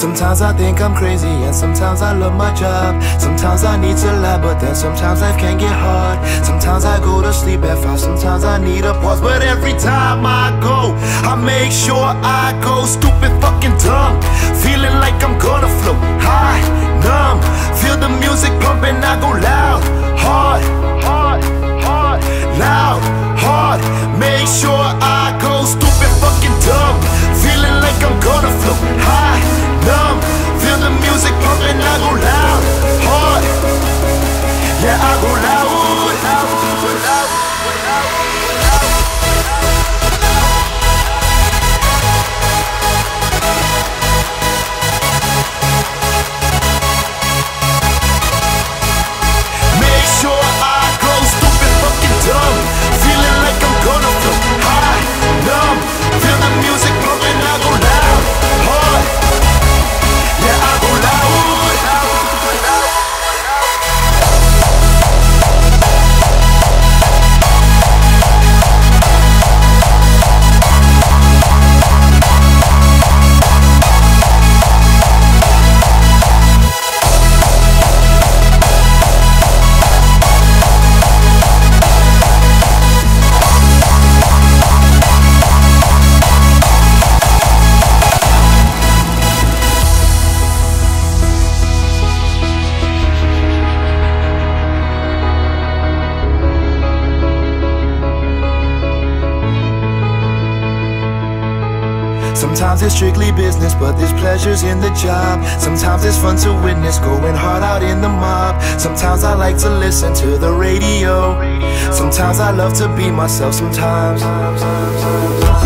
Sometimes I think I'm crazy and sometimes I love my job. Sometimes I need to lie, but then sometimes life can get hard. Sometimes I go to sleep at 5, sometimes I need a pause. But every time I go, I make sure I go stupid fucking dumb, feeling like I'm gonna float high, numb. Feel the music pumping, I go loud, hard, hard, hard, loud, hard. Make sure I go stupid fucking dumb, feeling like I'm gonna float high, numb. Feel the music pumping, I go loud, hard. Yeah, I go loud, loud, loud, loud. Make sure I go stupid fucking dumb, feeling like I'm gonna float high, numb. Feel the music pumping, I go loud, hard. Yeah, I go loud, loud, loud. Sometimes it's strictly business, but there's pleasures in the job. Sometimes it's fun to witness, going hard out in the mob. Sometimes I like to listen to the radio. Sometimes I love to be myself, sometimes